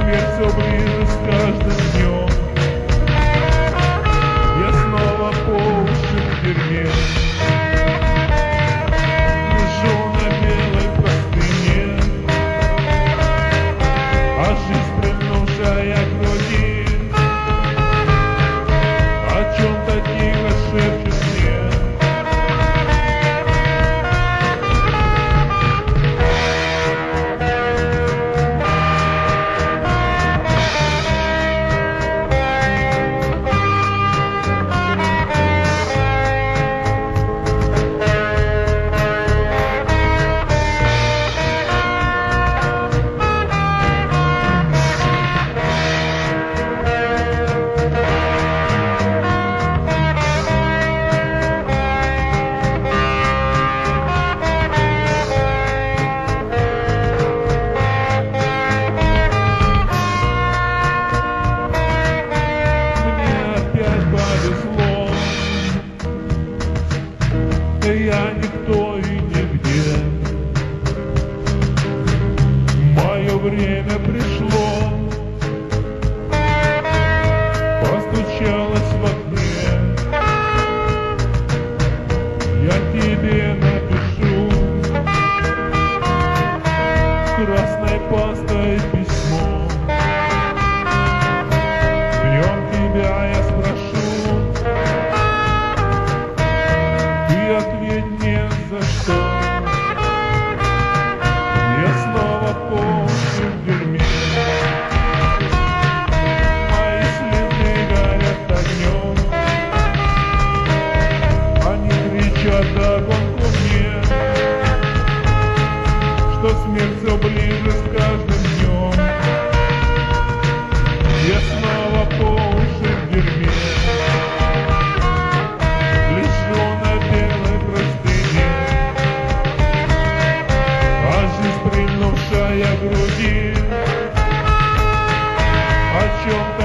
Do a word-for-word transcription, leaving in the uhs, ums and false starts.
смерть все ближе с каждым днем. Я снова по уши в дерьме, лежу на белой простыне, а жизнь, приглушая груди, о чем-то тихо шепчет мне. Я никто и нигде, мое время пришло, постучалось в окне. Я тебе напишу красной пастой письмо, в нем тебя я спрошу, ответь мне за что. Я снова по уши в дерьме, мои слезы горят огнем, они кричат вдогонку мне, что смерть все ближе с каждым днем. Я снова по уши в дерьме, груди, о чем